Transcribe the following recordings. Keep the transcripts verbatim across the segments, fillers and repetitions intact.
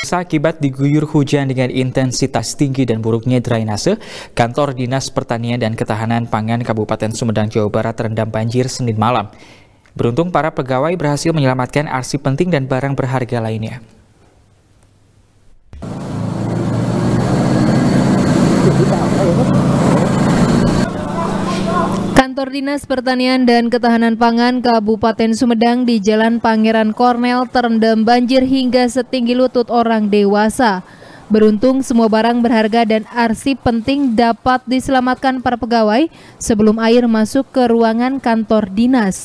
Pemirsa, akibat diguyur hujan dengan intensitas tinggi dan buruknya drainase, kantor Dinas Pertanian dan Ketahanan Pangan Kabupaten Sumedang, Jawa Barat terendam banjir Senin malam. Beruntung para pegawai berhasil menyelamatkan arsip penting dan barang berharga lainnya. Kantor Dinas Pertanian dan Ketahanan Pangan Kabupaten Sumedang di Jalan Pangeran Kornel terendam banjir hingga setinggi lutut orang dewasa. Beruntung semua barang berharga dan arsip penting dapat diselamatkan para pegawai sebelum air masuk ke ruangan kantor dinas.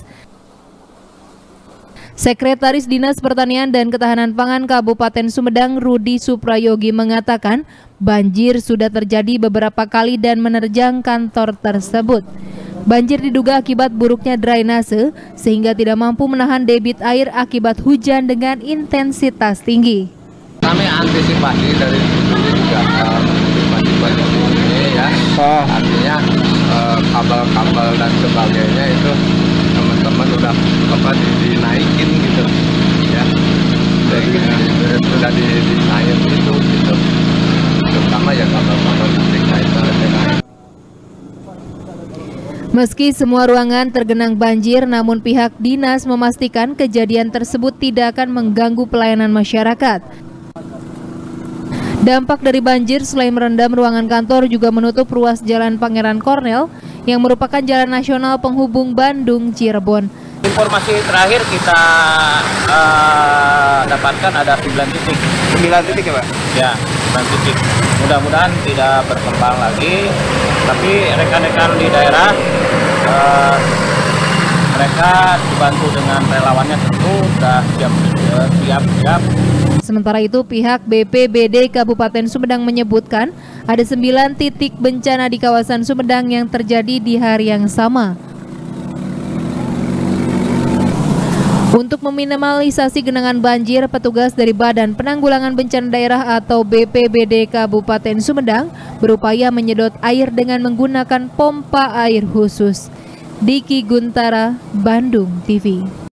Sekretaris Dinas Pertanian dan Ketahanan Pangan Kabupaten Sumedang, Rudi Suprayogi, mengatakan banjir sudah terjadi beberapa kali dan menerjang kantor tersebut. Banjir diduga akibat buruknya drainase sehingga tidak mampu menahan debit air akibat hujan dengan intensitas tinggi. Kami antisipasi dari dulu juga antisipasi banjir ini ya. Oh. Artinya kabel-kabel dan sebagainya itu teman-teman udah apa dinaikin gitu ya. Jadi sudah didesain gitu gitu. Terutama ya kabel-kabel listriknya itu dinaik. Meski semua ruangan tergenang banjir, namun pihak dinas memastikan kejadian tersebut tidak akan mengganggu pelayanan masyarakat. Dampak dari banjir selain merendam ruangan kantor juga menutup ruas Jalan Pangeran Kornel yang merupakan jalan nasional penghubung Bandung Cirebon. Informasi terakhir kita uh, dapatkan ada sembilan titik. sembilan titik ya Pak? Ya, sembilan titik. Mudah-mudahan tidak berkembang lagi. Tapi rekan-rekan di daerah, uh, mereka dibantu dengan relawannya tentu sudah siap-siap. Sementara itu pihak B P B D Kabupaten Sumedang menyebutkan ada sembilan titik bencana di kawasan Sumedang yang terjadi di hari yang sama. Untuk meminimalisasi genangan banjir, petugas dari Badan Penanggulangan Bencana Daerah atau B P B D Kabupaten Sumedang berupaya menyedot air dengan menggunakan pompa air khusus. Diki Guntara, Bandung T V.